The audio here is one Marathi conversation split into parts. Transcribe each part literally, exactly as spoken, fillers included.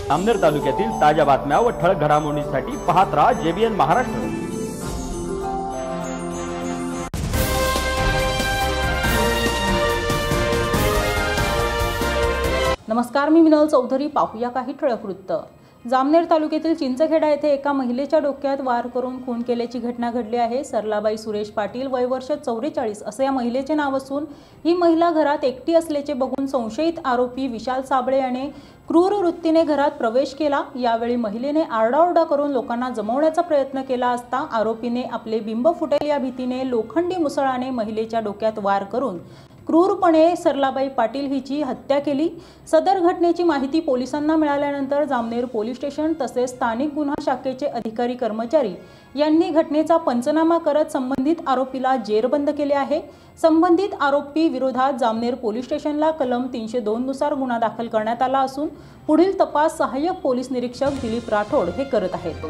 जामनेर तालुक्यातील ताज्या बातम्या व ठळक घडामोडींसाठी पाहत राहा जेबीएन महाराष्ट्र। नमस्कार, मी मिनल चौधरी। पाहूया काही ठळक वृत्त। जामनेर तालुक्यातील चिंचखेडा येथे एका महिलेच्या डोक्यात वार करून खून केल्याची घटना घडली आहे। सरलाबाई सुरेश पाटील, वय वर्ष चौवेचाळीस असे या महिलेचे नाव असून ही महिला घरात एकटी असल्याचे बघून संशयित आरोपी विशाल साबळे याने क्रूर वृत्तीने घरात प्रवेश केला। यावेळी महिलेने आरडाओरडा करून लोकांना जमवण्याचा प्रयत्न केला असता आरोपीने आपले बिंब फुटेल या भीतीने लोखंडी मुसळाने महिलेच्या डोक्यात वार करून क्रूरपणे सरलाबाई पाटील हिची हत्या केली। सदर घटनेची माहिती पोलिसांना मिळाल्यानंतर जामनेर पोलीस स्टेशन तसेच स्थानिक गुन्हा शाखेचे अधिकारी कर्मचारी यांनी घटनेचा पंचनामा करत संबंधित आरोपीला जेरबंद केले आहे। संबंधित आरोपी विरोधात जामनेर पोलीस स्टेशनला कलम तीनशे दोन नुसार गुन्हा दाखल करण्यात आला असून पुढील तपास सहाय्यक पोलीस निरीक्षक दिलीप राठोड हे करत आहेत।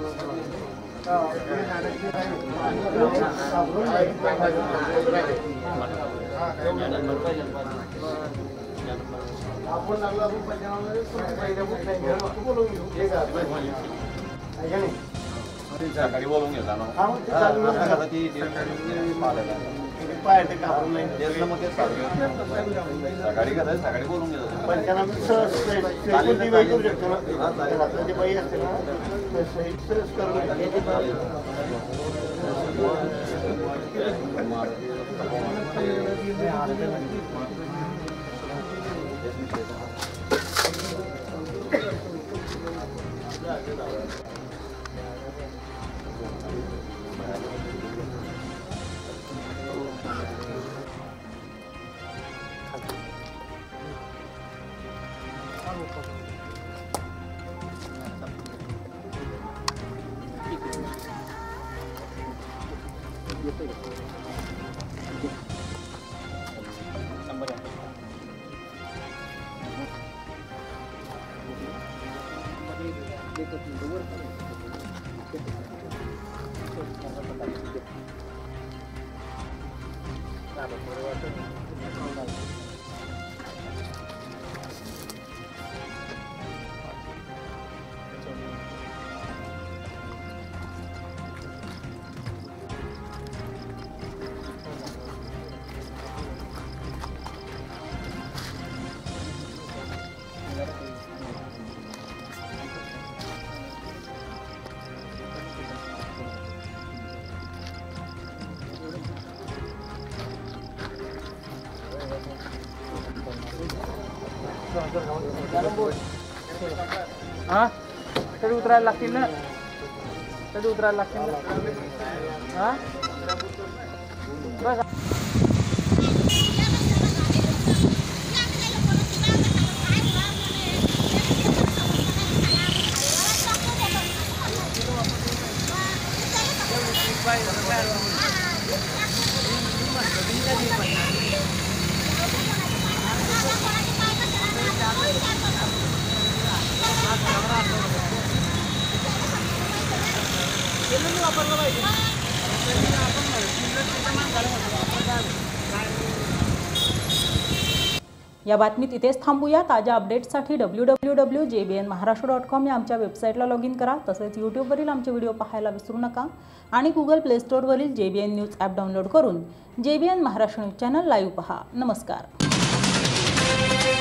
सकाळी बोलून घेतला ना ती सकाळी कसं सकाळी बोलून हाँ कभी उतरायला लागतील ना कधी उतरायला लागतील ना हाँ बस या बातमीत इथेच थांबूया। ताज्या अपडेट्ससाठी W W W dot J B N Maharashtra dot com या आमच्या वेबसाईटला लॉग इन करा। तसेच यूट्यूबवरील आमचे व्हिडिओ पाहायला विसरू नका आणि गुगल प्ले स्टोअरवरील J B N news app download करून J B N Maharashtra news channel live पहा। नमस्कार।